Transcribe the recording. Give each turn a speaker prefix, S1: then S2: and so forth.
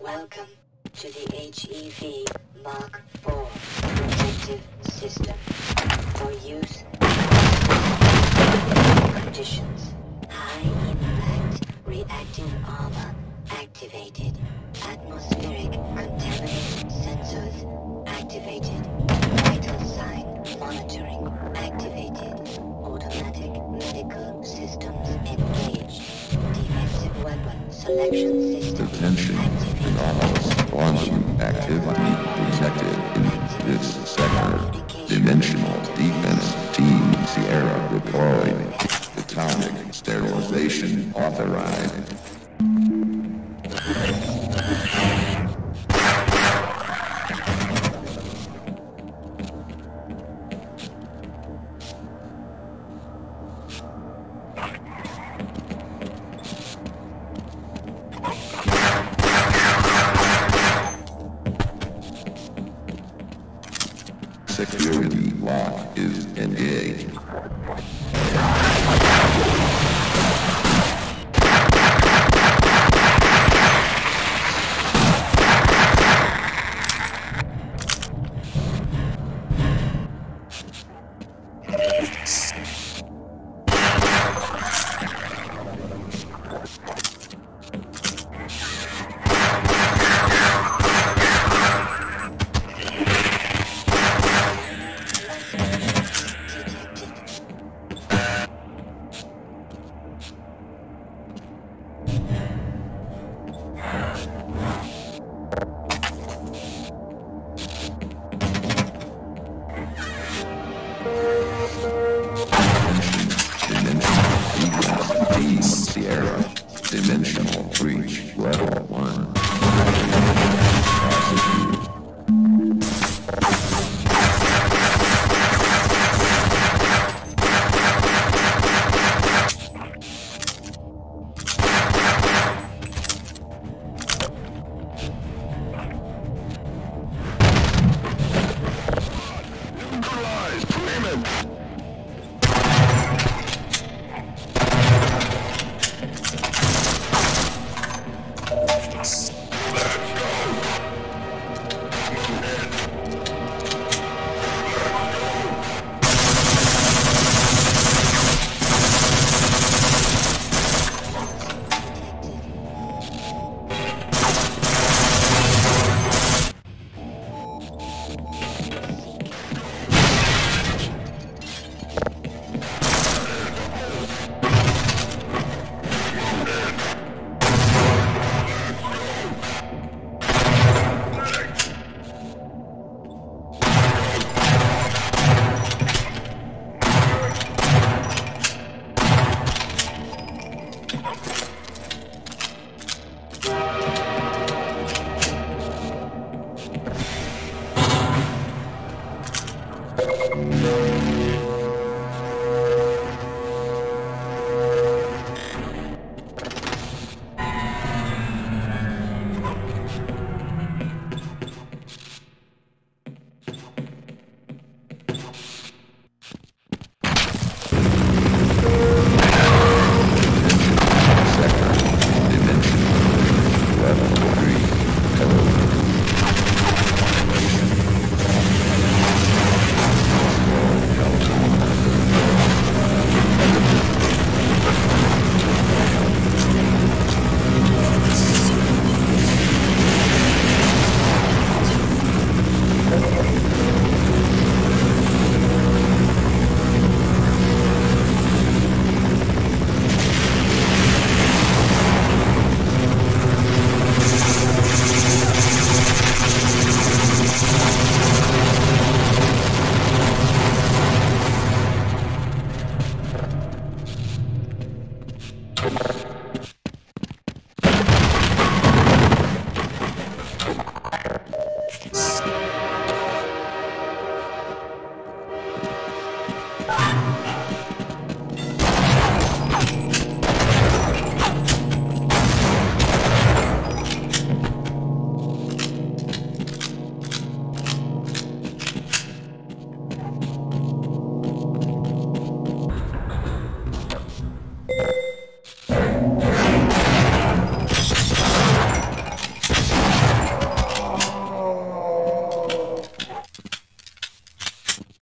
S1: Welcome to the HEV Mark IV protective system for use in conditions. High impact reactive armor activated. Atmospheric contaminant sensors activated. Vital sign monitoring activated. Automatic medical systems engaged. Defensive weapon selection system
S2: Attention, anomalous quantum activity detected in this sector. Dimensional defense team Sierra deployed. Atomic sterilization authorized. Security lock is engaged. Team Sierra, dimensional breach level 1. Prosecute.